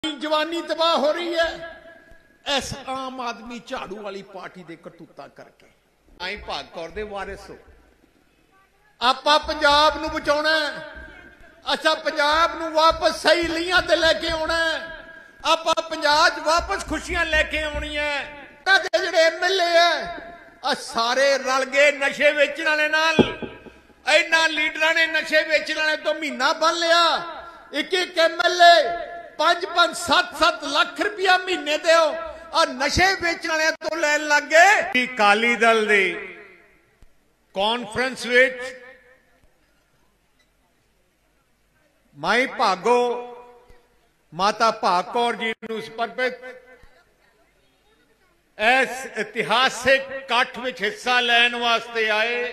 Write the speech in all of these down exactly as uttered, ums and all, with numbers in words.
जवानी तबाह हो रही है इस आम आदमी झाड़ू वाली पार्टी के करतूता करके। आई भाग कौर दे वारिस हो, आपां पंजाब नूं बचाउणा, अच्छा पंजाब नूं वापस सही लीहां ते लैके आउणा, आपां पंजाब च वापस खुशियां लैके आउणियां। जिहड़े एम एल ए है सारे रल गए नशे वेचण वाले नाल। इन्हां लीडरां ने नशे वेचण वाले तो महीना बन लिया। एक एक एम एल ए पांच पांच सत्त सत्त लाख रुपया महीने दे और नशे बेचण वाले तो लैन लग गए। अकाली दल दे कॉन्फ्रेंस विच माई भागो माता भाग कौर जी नूं समर्पित इस इतिहासिक इकट्ठ विच हिस्सा लैण वास्ते आए।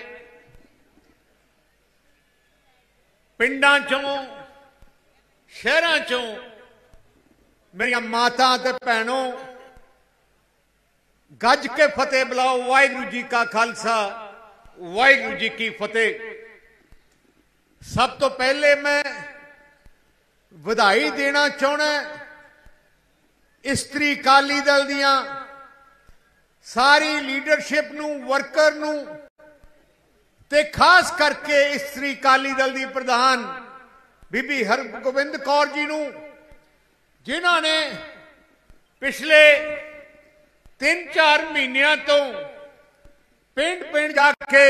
पिंडां चों शहरां चों मेरिया माता ते भैनों गज के फतेह बुलाओ। वाहिगुरू जी का खालसा वाहिगुरू जी की फतेह। सब तो पहले मैं बधाई देना चाहना इस्त्री अकाली दल दियां सारी लीडरशिप नूं, वर्कर नूं ते खास करके इस्त्री अकाली दल दी प्रधान बीबी हरगोबिंद कौर जी नूं, जिन्हां ने पिछले तीन चार महीनों तो पिंड पिंड जाके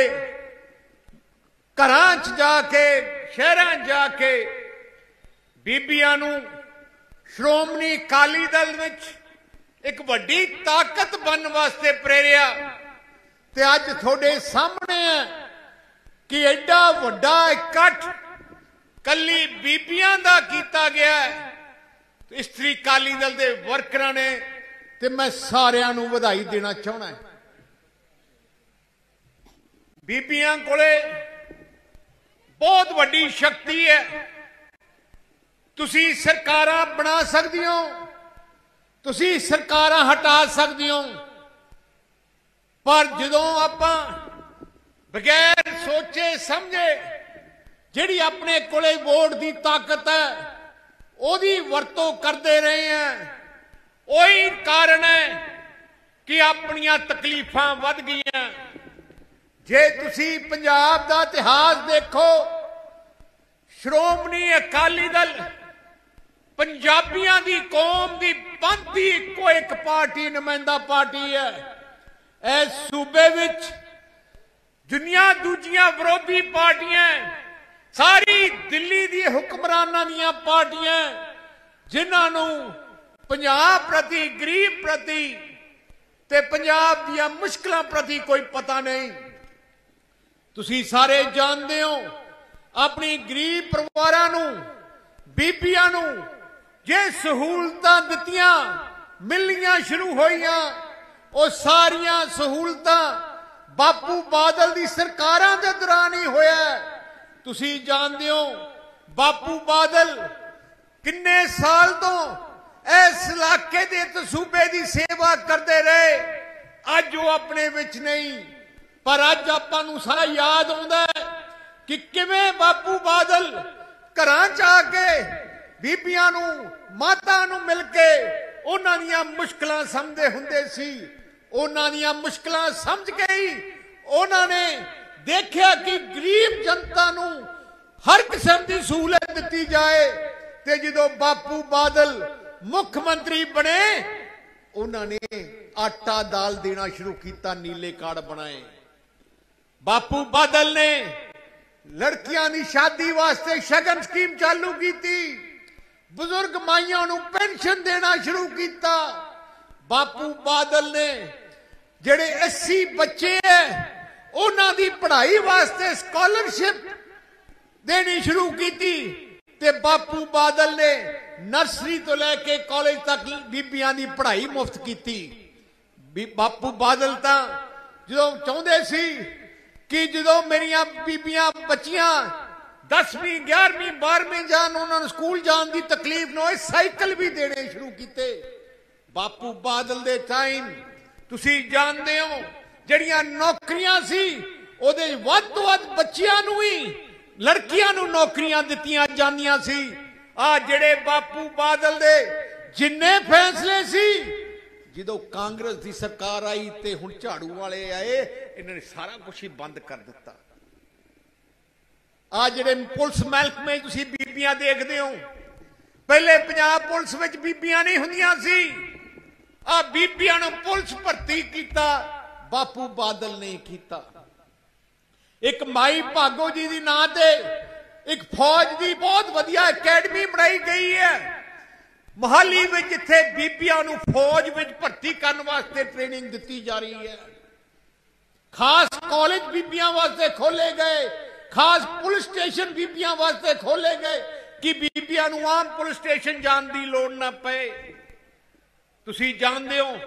घरां च जाके शहरां जाके बीबियां नूं श्रोमणी अकाली दल विच एक वड्डी ताकत बनने वास्ते प्रेरिया। ते अज थोड़े सामने है कि एडा वड्डा इकट्ठ कली बीबियां दा कीता गया है। इस्त्री अकाली दल के वर्करां ने ते मैं सारियां नूं बधाई देना चाहना। बीबियां कोले बहुत वड्डी शक्ति है। तुसी सरकारां बना सकदी हो, तुसी सरकारां हटा सकदी हो, पर जदों आपां बगैर सोचे समझे जिहड़ी अपने कोले वोट की ताकत है ओदी वरतों करते रहे हैं, वही कारण है कि अपनियां तकलीफां वध गईयां। जे तुसी पंजाब दा इतिहास देखो, श्रोमणी अकाली दल पंजाबियां दी कौम दी पंथी इको एक पार्टी नुमाइंदा पार्टी है। इस सूबे विच दुनिया दूजियां विरोधी पार्टियां सारी दिल्ली दी हुक्मरानां दीयां पार्टियां जिन्हां नूं पंजाब प्रति, गरीब प्रति ते पंजाब दीयां मुश्किलां प्रति कोई पता नहीं। तुसीं सारे जानदे हो अपनी गरीब परिवारां नूं, बीबियां नूं जे सहूलतां दित्तियां मिलनियां शुरू होईयां, वो सारियां सहूलतां बापू बादल दी सरकारां दे दौरान ही होया। तुसी जानदे हो बापू बादल किन्ने साल तो इस इलाके दे सूबे की सेवा करते रहे। अज वो अपने विच नहीं, पर अज आपां नूं सारा याद आउंदा है कि किवें बापू बादल घरां च आके बीबियां नूं, माता नूं मिल के उन्हां दीयां मुश्किलां समझदे हुंदे सी। उन्हां दीयां मुश्किलां समझ के ही उन्हां ने देखिया कि गरीब जनता नूं हर किस्म की सहूलत दी जाए। ते जदों बापू बादल मुख्यमंत्री बने उन्होंने आटा दाल देना शुरू किया, नीले कार्ड बनाए। बापू बादल ने लड़कियां की शादी वास्ते शगन स्कीम चालू की, बुजुर्ग माइयां नूं पेंशन देना शुरू किया। बापू बादल ने जेड़े अस्सी बच्चे है उन्हां दी पढ़ाई वास्ते स्कॉलरशिप देनी शुरू की। ते बापू बादल ने नर्सरी तो लैके कॉलेज तक बीबियां दी पढ़ाई मुफ्त की। बापू बादल तां जो चाहते सी कि जो मेरिया बीबियां बच्चियां दसवीं ग्यारहवीं बारहवीं जान, उन्होंने स्कूल जान की तकलीफ न होए, साइकिल भी देने शुरू किए। बापू बादल दे टाइम तुसी जानते हो जड़ियां नौकरियां सी ओदे वध तो वध बच्चियां नूं ही, लड़कियां नूं नौकरियां दित्तियां जांदियां सी। आ जेड़े बापू बादल दे जिन्ने फैसले सी ਜਦੋਂ ਕਾਂਗਰਸ ਦੀ ਸਰਕਾਰ ਆਈ ਤੇ ਹੁਣ ਝਾੜੂ ਵਾਲੇ ਆਏ ਇਹਨਾਂ ਨੇ ਸਾਰਾ ਕੁਝ ਹੀ ਬੰਦ ਕਰ ਦਿੱਤਾ। ਆ ਜਿਹੜੇ ਪੁਲਿਸ ਮਹਿਕਮੇ ਤੁਸੀਂ ਬੀਬੀਆਂ ਦੇਖਦੇ ਹੋ, ਪਹਿਲੇ ਪੰਜਾਬ ਪੁਲਿਸ ਵਿੱਚ ਬੀਬੀਆਂ ਨਹੀਂ ਹੁੰਦੀਆਂ ਸੀ। ਆ ਬੀਬੀਆਂ ਨੂੰ ਪੁਲਿਸ ਭਰਤੀ ਕੀਤਾ ਬਾਪੂ ਬਾਦਲ ਨੇ ਕੀਤਾ। ਇੱਕ ਮਾਈ ਭਾਗੋ ਜੀ ਦੀ ਨਾਂ ਤੇ ਇੱਕ ਫੌਜ ਦੀ ਬਹੁਤ ਵਧੀਆ ਅਕੈਡਮੀ ਬਣਾਈ ਗਈ ਹੈ मोहाली में, जिथे बीबियां नूं फौज में भर्ती करने वास्ते ट्रेनिंग दी जा रही है। खास कॉलेज बीबियां वास्ते खोले गए, खास पुलिस स्टेशन बीबियां वास्ते खोले गए कि बीबियां नूं आम पुलिस स्टेशन जाने की लोड़ ना पए। तुसीं जानदे हो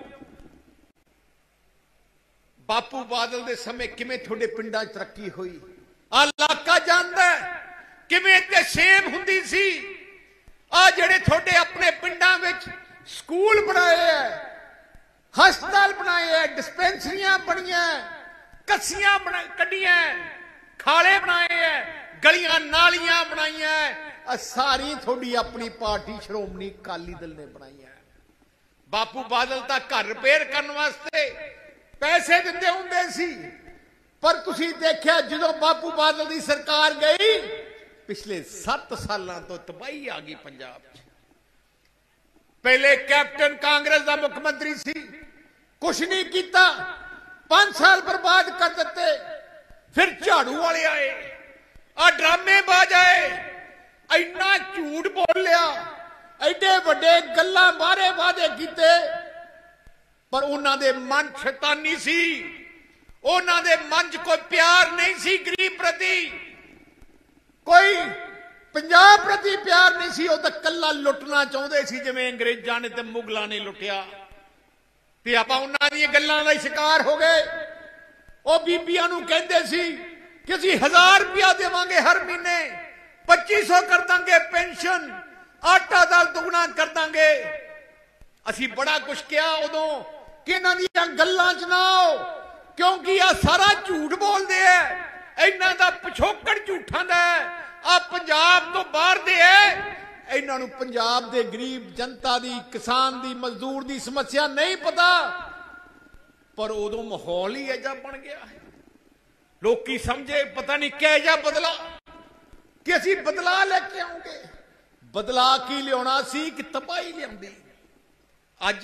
बापू बादल दे समय किवें तुहाडे पिंडां च तरक्की हुई। आ इलाका जानदा किवें इत्थे सेम हुंदी सी। आ ਜਿਹੜੇ ਤੁਹਾਡੇ ਆਪਣੇ ਪਿੰਡਾਂ ਵਿੱਚ ਸਕੂਲ ਬਣਾਏ ਐ, ਹਸਪਤਾਲ ਬਣਾਏ ਐ, ਡਿਸਪੈਂਸਰੀਆਂ ਬਣੀਆਂ, ਕੱਸੀਆਂ ਬਣਾ ਕੱਢੀਆਂ, ਖਾਲੇ ਬਣਾਏ ਐ, ਗਲੀਆਂ ਨਾਲੀਆਂ ਬਣਾਈਆਂ, ਆ ਸਾਰੀ ਤੁਹਾਡੀ ਆਪਣੀ ਪਾਰਟੀ ਸ਼੍ਰੋਮਣੀ ਅਕਾਲੀ ਦਲ ਨੇ ਬਣਾਈਆਂ। ਬਾਪੂ ਬਾਦਲ ਤਾਂ ਘਰ ਰਿਪੇਅਰ ਕਰਨ ਵਾਸਤੇ ਪੈਸੇ ਦਿੰਦੇ ਹੁੰਦੇ ਸੀ, ਪਰ ਤੁਸੀਂ ਦੇਖਿਆ ਜਦੋਂ ਬਾਪੂ ਬਾਦਲ ਦੀ ਸਰਕਾਰ ਗਈ पिछले सत्त सालों तो तबाही आ गई पंजाब च। पहले कैप्टन कांग्रेस का मुख्यमंत्री सी, कुछ नहीं किया, पांच साल बर्बाद कर दिते। फिर झाड़ू वाले आए, आ ड्रामेबाज आए, इन्ना झूठ बोलिया, एडे वड्डे गल्लां बारे वादे कीते, पर उन्हां दे मन शैतानी सी, उन्हां दे मन च कोई प्यार नहीं सी गरीब प्रति, कोई पंजाब प्रति प्यार नहीं सी। तो कला लुटना चाहते सी जिवें अंग्रेजां ने ते मुगलों ने लुटिया, ते आपां उन्हां दी गल्लां दा शिकार हो गए। वो बीबियां नूं कहंदे सी कि असीं हजार रुपया देवांगे हर महीने, पच्ची सौ कर दांगे पेंशन, आटा दाल दुगना कर दांगे। असीं बड़ा कुछ कहा उदों कि इन्हां दीयां गल्लां च ना आओ, क्योंकि आ सारा झूठ बोलदे है। इन्हां दा पिछोकड़ झूठां दा है, आ पंजाब तो बाहर दे है। इन्हां नूं पंजाब दे गरीब जनता दी, किसान दी, मजदूर दी समस्या नहीं पता, पर उदों माहौल ही ऐजा बन गया। लोकी समझे पता नहीं किहो बदला कि असीं बदला लेके आऊंगे। बदला की लियाउणा सी कि तबाही लियाउंदी। अज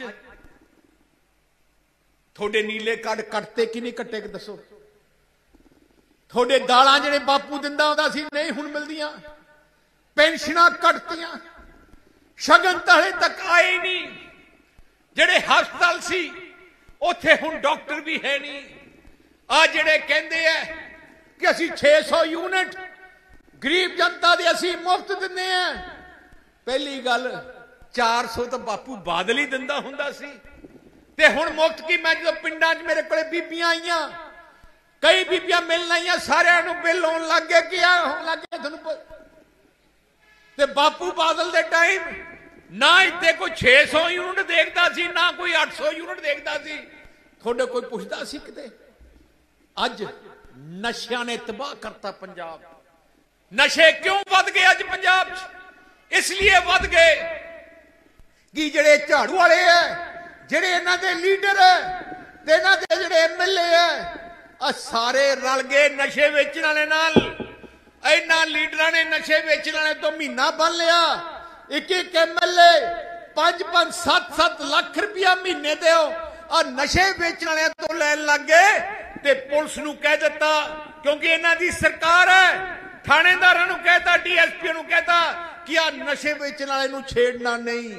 थोड़े नीले कार्ड कटते कि नहीं कट्टे कि दसो। थोड़े दालां जिहड़े बापू दिंदा हुंदा सी नहीं हुण मिलदियां, पेंशनां कटतियां, शगन हले तक आए नहीं। जिहड़े हस्पताल सी उत्थे हुण डॉक्टर भी है नहीं। आ जिहड़े कहंदे आ कि असीं छे सौ यूनिट गरीब जनता दे असीं मुफ्त दिंदे आ। पहली गल चार सौ तो बापू बादल ही दिंदा हुंदा सी, ते हुण मुफ्त की। मैं जदों पिंडां च मेरे कोले बीबियां आईयां, कई बीबियां मिलण आईयां, सारियां नूं बिल आउण लग गए कि आ होण लग गए तुहानूं। ते बापू बादल दे टाइम ना इत्थे कोई छे सौ यूनिट देखदा सी, ना कोई अठ सौ यूनिट देखदा सी। थोड़े कोई पुछदा सी किते। अज नशियां ने तबाह करता पंजाब। नशे क्यों वध गए अज पंजाब च? इसलिए वध गए कि जिहड़े झाड़ू वाले है, जिहड़े इन्हां दे लीडर है, ते इन्हां दे जिहड़े एम एल ए है, आ सारे रल गए नशे वेचण वाले नाल। इन्हां लीडरां ने नशे वेचण वाले तो महीना बन लिया। एक एक एम एल ए पांच पांच सत्त सत्त लाख रुपया महीने दे आ नशे वेचण वाले तो लैण लग गए, ते पुलिस नूं कह दित्ता, क्योंकि इन्हां दी सरकार है, थाणेदारां नूं कहता, डी एस पी नूं कहता कि आ नशे वेचण वाले नूं छेड़ना नहीं।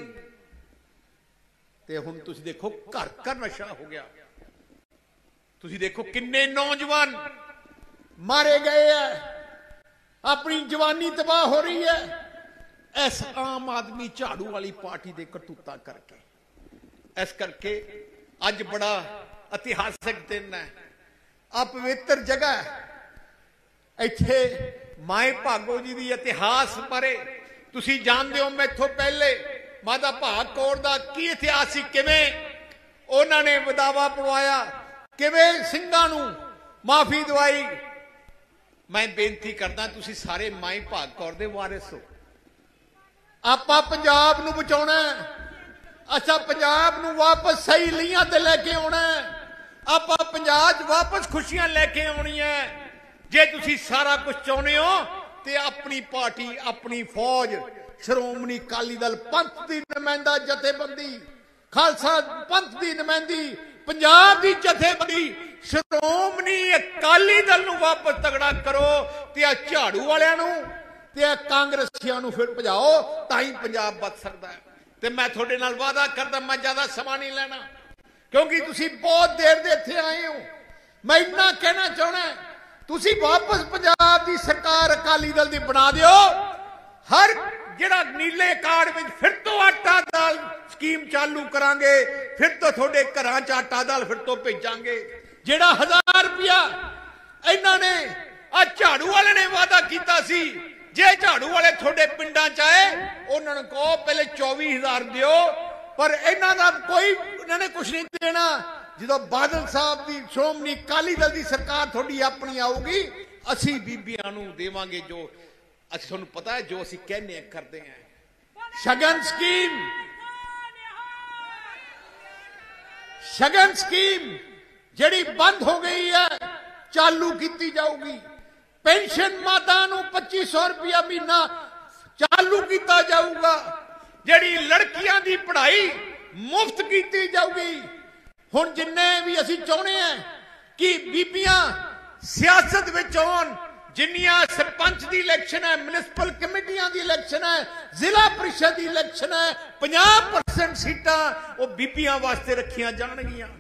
ते हुण तुसीं देखो घर घर नशा हो गया। तुसीं देखो किन्ने नौजवान मारे गए हैं, अपनी जवानी तबाह हो रही है इस आम आदमी झाड़ू वाली पार्टी के करतूता करके। इस करके अज बड़ा इतिहासक दिन है, आ पवित्र जगह इत्थे माए भागो जी की इतिहास बारे तुसीं जानदे हो। मैथों पहले माता भाग कौर दा की इतिहास सी, किवें उन्होंने वदावा पड़वाया, किवें ਸਿੰਘਾਂ ਨੂੰ माफी दवाई। मैं बेनती करदा तुसीं सारे माई भाग कौर दे वारिस हो। आपां पंजाब नूं बचाउणा, असा पंजाब नूं वापस सही लीहां ते लैके आउणा है, आपां पंजाब च वापस खुशियां लैके आउणियां। जे तुसीं सारा कुछ चाहुंदे हो ते अपनी पार्टी, अपनी फौज, श्रोमणी अकाली दल पंथ की नुमाइंदा जथेबंदी, खालसा पंथ की नुमाइंदी, पंजाब की जथेबंदी श्रोमणी अकाली दल नूं वापस तगड़ा करो ते आ झाड़ू वालियां नूं ते आ कांग्रेसियां नूं फिर भजाओ, तां ही पंजाब बच सकदा है। ते मैं तुहाडे नाल वादा करदा, मैं ज्यादा समा नहीं लेना क्योंकि तुसीं बहुत देर दे इत्थे आए हो। मैं इन्ना कहना चाहना, तुसीं वापस पंजाब की सरकार अकाली दल की बना दिओ। हर जिहड़ा नीले कार्ड में फिर तो आटा दाल स्कीम चालू करांगे, फिर तो थोड़े घरां च आटा दाल फिर तो भेजांगे। जिहड़ा हजार रुपया इन्हां ने आ झाड़ू वाले ने वादा कीता सी, जे झाड़ू वाले थोड़े पिंडां च आए उन्होंने कहो पहले चौबीस हजार दिओ, पर इन्हां दा कोई इन्होंने कुछ नहीं देना। जो बादल साहब की श्रोमणी अकाली दल की सरकार थोड़ी अपनी आऊगी, असी बीबियां नूं देवांगे जो असीं, तुहानूं पता है जो असीं कहने करते हैं। शगन स्कीम, शगन स्कीम जिहड़ी बंद हो गई है चालू की जाऊगी। पेंशन माता नूं पच्चीस सौ रुपया महीना चालू किया जाऊगा। जिहड़ी लड़कियां की पढ़ाई मुफ्त की जाऊगी। हुण जिन्ने भी असीं चाहुंदे हैं कि बीबियां सियासत विच आउण, जिन्नियां सरपंच की इलैक्शन है, म्युनिसिपल कमेटियां की इलैक्शन है, जिला परिषद की इलैक्शन है, पचास परसेंट सीटां वो बीबियां वास्ते रखियां जाणगियां।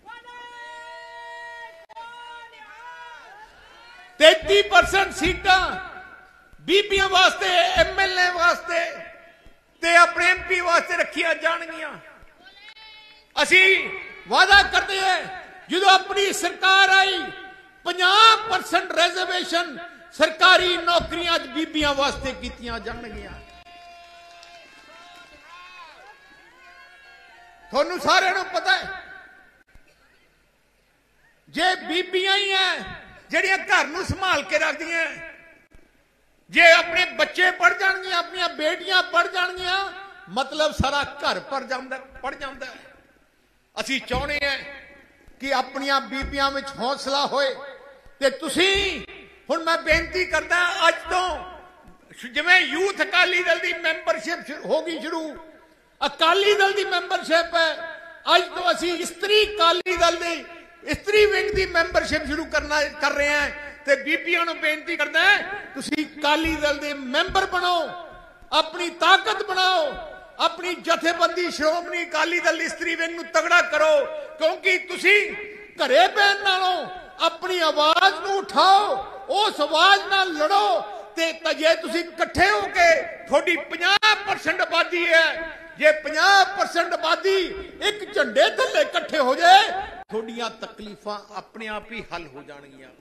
तैंती परसेंट सीटां बीबियां वास्ते, एम एल ए वास्ते ते अपने एम पी वास्ते रखियां जाणगियां। असी वादा करते हैं जो अपनी सरकार आई पचास परसेंट रिजर्वेशन सरकारी नौकरियां बीबियां वास्ते कीतियां जाणगियां। थानू सारे नूं पता है जे बीबियां ही है जिहड़ियां घर नूं संभाल के रखदियां, जे अपने बच्चे पढ़ जाणगियां, अपनी बेटियां पढ़ जाणगियां, मतलब सारा घर भर जांदा पढ़ जांदा है। असीं चाहुंदे हैं कि अपनियां बीबियां विच हौसला होए ते तुसीं हुण मैं बेनती करदा, अज तो जिवें यूथ अकाली दल की मैंबरशिप हो गई शुरू, अकाली दल की मैंबरशिप है, अज तो असीं इस्त्री अकाली दल की इस्त्री विंग की मैंबरशिप शुरू करना कर रहे हैं। ते बीबियां नूं बेनती करदा है तुसीं अकाली दल के मैंबर बनो, अपनी ताकत बनाओ, अपनी जथेबंदी श्रोमणी अकाली दल इस्त्री विंग नूं तगड़ा करो, क्योंकि तुसीं घरे बैठण नालों अपनी आवाज नूं उठाओ, उस आवाज नाल लड़ो। ते जे तुसीं इकट्ठे हो के थोड़ी पचास परसेंट आबादी है, जे पचास परसेंट आबादी एक झंडे थल्ले इकट्ठे हो जाए, थोड़ियां तकलीफां अपने आप ही हल हो जाणगियां।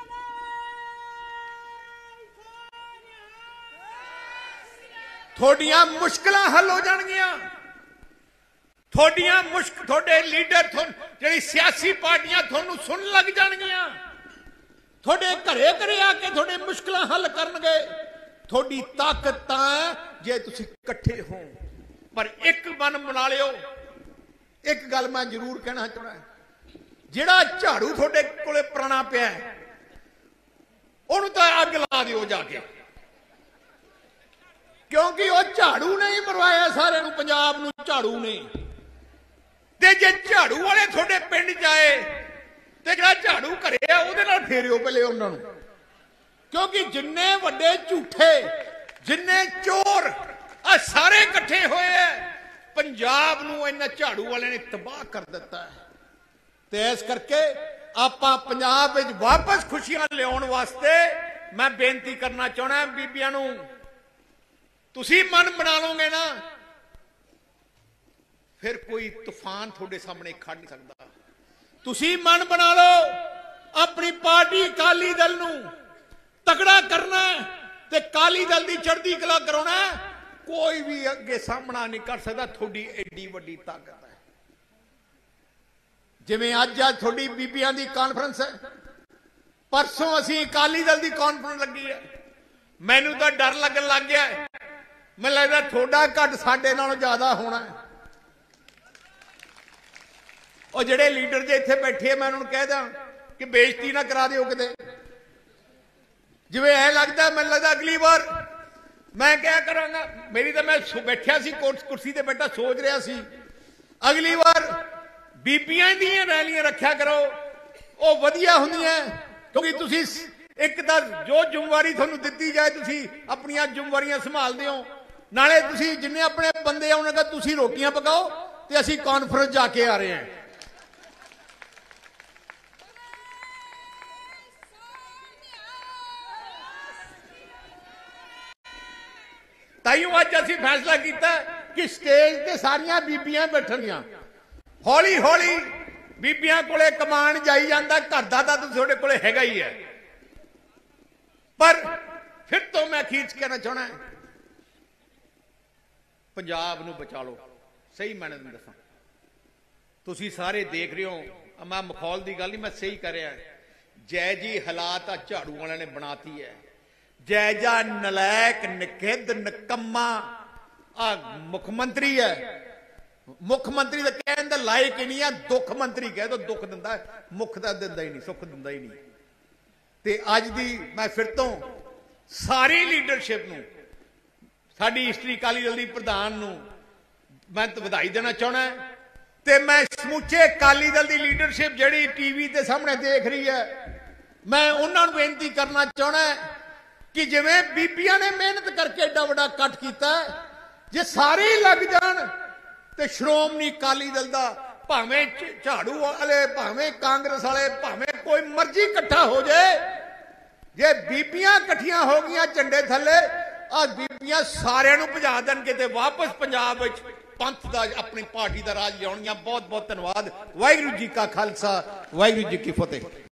थोड़ियां मुश्किलां हल हो जाणगियां। थोड़ियां मुश्किल थोड़े लीडर जिहड़ी सियासी पार्टियां थोनू सुन लग जाणगियां, थोड़े घरे घरे आके थोड़े मुश्किलां हल करनगे। थोड़ी ताकत तां है जे तुसीं इकट्ठे हो। पर एक मन बना लियो, एक गल मैं जरूर कहना चाहना, जिहड़ा झाड़ू थोड़े कोले पुराना पिया उहनूं तां अग ला दिओ जाके, क्योंकि वह झाड़ू ने ही मरवाया सारे नूं, पंजाब नूं झाड़ू ने। ते जे झाड़ू वाले थोड़े पिंड जाए ते जिहड़ा झाड़ू घरे आ उहदे नाल फेरियो पहले उन्हां नूं, क्योंकि जिन्ने वड्डे झूठे, जिन्ने चोर आ सारे इकट्ठे होए हैं, पंजाब नूं इन्हां झाड़ू वाले ने तबाह कर दिता है। ते इस करके आपां पंजाब विच वापस खुशियां लियाउण वास्ते मैं बेनती करना चाहना बीबियां नूं, तुसीं मन बना लोगे ना, फिर कोई तूफान थोड़े सामने खड़ नहीं सकता। तुसीं मन बना लो, अपनी पार्टी अकाली दल नूं तगड़ा करना ते अकाली दल की चढ़ती कला कराउणा, कोई भी अगे सामना नहीं कर सकता। थोड़ी एडी वड्डी ताकत है। जिवें अज अज थोड़ी बीबियां की कॉन्फ्रेंस है, परसों असीं अकाली दल की कॉन्फ्रेंस लगी है, मैनू तो डर लगन लग गया है, मैं लगता थोड़ा घट साडे नालों ज्यादा होना है। ਉਹ ਜਿਹੜੇ ਲੀਡਰ ਜੇ ਇੱਥੇ ਬੈਠੇ ਮੈਂ ਉਹਨਾਂ ਨੂੰ ਕਹਿ ਦਾਂ ਕਿ ਬੇਇੱਜ਼ਤੀ ਨਾ ਕਰਾ ਦਿਓ ਕਿਤੇ, ਜਿਵੇਂ ਐ ਲੱਗਦਾ ਮੈਨੂੰ ਲੱਗਦਾ ਅਗਲੀ ਵਾਰ ਮੈਂ ਕਿਹਾ ਕਰਾਂਗਾ। ਮੇਰੀ ਤਾਂ ਮੈਂ ਬੈਠਿਆ ਸੀ ਕੁਰਸੀ ਤੇ ਬੈਠਾ ਸੋਚ ਰਿਹਾ ਸੀ ਅਗਲੀ ਵਾਰ ਬੀਬੀਆਂ ਦੀਆਂ ਰੈਲੀਆਂ ਰੱਖਿਆ ਕਰੋ, ਉਹ ਵਧੀਆ ਹੁੰਦੀਆਂ ਕਿਉਂਕਿ ਤੁਸੀਂ ਇੱਕ ਤਾਂ ਜੋ ਜ਼ਿੰਮੇਵਾਰੀ ਤੁਹਾਨੂੰ ਦਿੱਤੀ ਜਾਏ ਤੁਸੀਂ ਆਪਣੀਆਂ ਜ਼ਿੰਮੇਵਾਰੀਆਂ ਸੰਭਾਲਦੇ ਹੋ, ਨਾਲੇ ਤੁਸੀਂ ਜਿੰਨੇ ਆਪਣੇ ਬੰਦੇ ਆਉਣੇ ਦਾ ਤੁਸੀਂ ਰੋਟੀਆਂ ਪਕਾਓ ਤੇ ਅਸੀਂ ਕਾਨਫਰੰਸ ਜਾ ਕੇ ਆ ਰਹੇ ਹਾਂ। ਤਾਈਓ ਅੱਜ ਅਸੀਂ ਫੈਸਲਾ ਕੀਤਾ ਕਿ ਸਟੇਜ ਤੇ ਸਾਰੀਆਂ ਬੀਬੀਆਂ ਬੈਠਣਗੀਆਂ। ਹੌਲੀ ਹੌਲੀ ਬੀਬੀਆਂ ਕੋਲੇ ਕਮਾਨ ਜਾਈ ਜਾਂਦਾ, ਘਰ ਦਾ ਤਾਂ ਤੁਹਾਡੇ ਕੋਲੇ ਹੈਗਾ ਹੀ ਹੈ। ਪਰ ਫਿਰ ਤੋਂ ਮੈਂ ਅਖੀਰ ਚ ਕਹਿਣਾ ਚਾਹਣਾ ਪੰਜਾਬ ਨੂੰ ਬਚਾ ਲਓ। ਸਹੀ ਮੈਨੇ ਤੁਹਾਨੂੰ ਦੱਸਾਂ, ਤੁਸੀਂ ਸਾਰੇ ਦੇਖ ਰਹੇ ਹੋ, ਮੈਂ ਮਖੌਲ ਦੀ ਗੱਲ ਨਹੀਂ, ਮੈਂ ਸਹੀ ਕਰ ਰਿਹਾ। ਜੈ ਜੀ ਹਾਲਾਤ ਆ ਝਾੜੂ ਵਾਲਿਆਂ ਨੇ ਬਣਾਤੀ ਹੈ। ਜੈਜਾ ਨਲਾਇਕ ਨਿਖਿੱਧ ਨਿਕੰਮਾ ਆ ਮੁੱਖ ਮੰਤਰੀ ਹੈ। ਮੁੱਖ ਮੰਤਰੀ ਦਾ ਕਹਿਣ ਦਾ ਲਾਇਕ ਹੀ ਨਹੀਂ ਆ, ਦੁੱਖ ਮੰਤਰੀ ਕਹਿ ਦੋ, ਦੁੱਖ ਦਿੰਦਾ, ਮੁੱਖ ਦਾ ਦਿੰਦਾ ਹੀ ਨਹੀਂ, ਸੁੱਖ ਦਿੰਦਾ ਹੀ ਨਹੀਂ। ਤੇ ਅੱਜ ਦੀ ਮੈਂ ਫਿਰ ਤੋਂ ਸਾਰੀ ਲੀਡਰਸ਼ਿਪ ਨੂੰ, ਸਾਡੀ ਇਸਤਰੀ ਅਕਾਲੀ ਦਲ ਦੀ ਪ੍ਰਧਾਨ ਨੂੰ ਮੈਂ ਵਧਾਈ ਦੇਣਾ ਚਾਹੁੰਦਾ ਤੇ ਮੈਂ ਸਮੁੱਚੇ ਅਕਾਲੀ ਦਲ ਦੀ ਲੀਡਰਸ਼ਿਪ ਜਿਹੜੀ ਟੀਵੀ ਦੇ ਸਾਹਮਣੇ ਦੇਖ ਰਹੀ ਹੈ, ਮੈਂ ਉਹਨਾਂ ਨੂੰ ਬੇਨਤੀ ਕਰਨਾ ਚਾਹੁੰਦਾ ਕਿ ਜਿਵੇਂ ਬੀਬੀਆਂ ਨੇ ਮਿਹਨਤ ਕਰਕੇ ਏਡਾ ਵੱਡਾ ਇਕੱਠ ਕੀਤਾ, ਜੇ ਸਾਰੇ ਹੀ ਲੱਗ ਜਾਣ ਤੇ ਸ਼੍ਰੋਮਣੀ ਅਕਾਲੀ ਦਲ ਦਾ ਭਾਵੇਂ ਝਾੜੂ ਵਾਲੇ, ਭਾਵੇਂ ਕਾਂਗਰਸ ਵਾਲੇ, ਭਾਵੇਂ ਕੋਈ ਮਰਜ਼ੀ ਇਕੱਠਾ ਹੋ ਜਾਏ, ਜੇ ਬੀਬੀਆਂ ਇਕੱਠੀਆਂ ਹੋ ਗਈਆਂ ਝੰਡੇ ਥੱਲੇ, ਆ ਬੀਬੀਆਂ ਸਾਰਿਆਂ ਨੂੰ ਭਜਾ ਦੇਣਗੇ ਤੇ ਵਾਪਸ ਪੰਜਾਬ ਵਿੱਚ ਪੰਥ ਦਾ, ਆਪਣੀ ਪਾਰਟੀ ਦਾ ਰਾਜ ਲਿਆਉਣਗੀਆਂ। ਬਹੁਤ ਬਹੁਤ ਧੰਨਵਾਦ। ਵਾਹਿਗੁਰੂ ਜੀ ਕਾ ਖਾਲਸਾ, ਵਾਹਿਗੁਰੂ ਜੀ ਕੀ ਫਤਿਹ।